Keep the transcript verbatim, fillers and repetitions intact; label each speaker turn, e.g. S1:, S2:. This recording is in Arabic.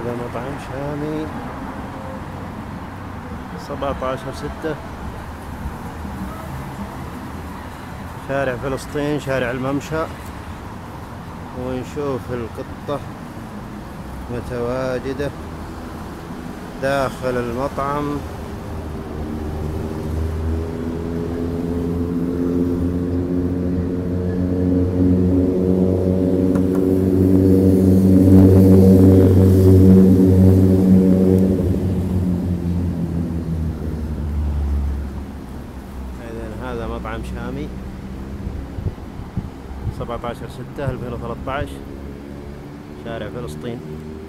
S1: هذا مطعم شامي سبعة عشر ستة، شارع فلسطين، شارع الممشى. ونشوف القطة متواجدة داخل المطعم. هذا مطعم شامي سبعة عشر ستة ألفين وثلاثة عشر، شارع فلسطين.